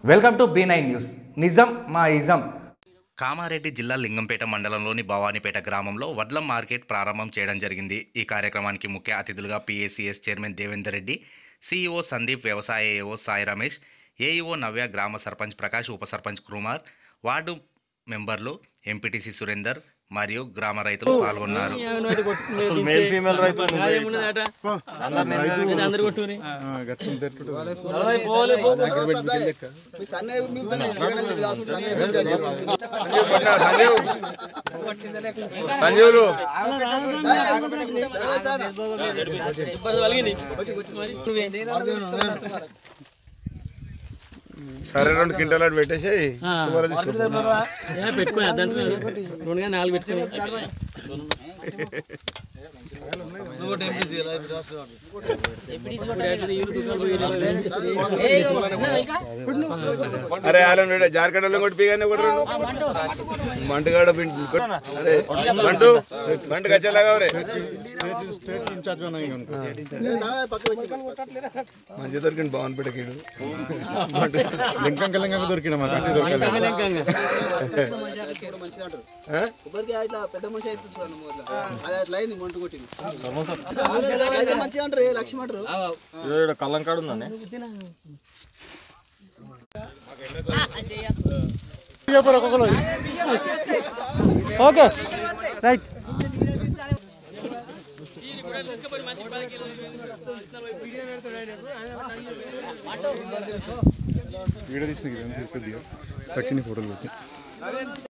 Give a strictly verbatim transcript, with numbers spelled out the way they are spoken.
Welcome to B nine news. నిజం మా ism. Kamareddy జిల్లా లింగంపేట మండలంలోని భవానీపేట గ్రామంలో వడ్ల మార్కెట్ ప్రారంభం చేయడం జరిగింది. ఈ కార్యక్రమానికి ముఖ్య అతిథులుగా PACS chairman Devender Reddy, CEO Sandeep, వ్యవసాయ ఏఓ సాయి రమేష్, ఏఈఓ నవ్య, గ్రామ సర్పంచ్ ప్రకాష్, ఉప సర్పంచ్ కుమార్, వార్డు మెంబర్లు, ఎంపీటీసీ సురేందర్ మరియు గ్రామ రైతులు పాల్గొన్నారు. సరే రెండు క్వింటాలు అటు పెట్టేసి పెట్టుకుని రెండు నాలుగు పెట్టుకుని అరే వాళ్ళ జార్ఖండ్ కొట్టిగానే కొట్టరు మంటగాడ అరే మంటు మంటకు వచ్చేలాగా మంచి దొరికింది భవన్పేటకి లింకంక లింకంగా దొరికిన మా కంటి దొరకలేదు. పెద్ద మనిషి అయితే మంటు కొట్టింది మంచిగా అంటారు లక్ష్మి అంటారు కళ్ళం కాడు ఉందండి. Okay right. వీడియో తీసిన తక్కిన ఫోటోలు పెట్టి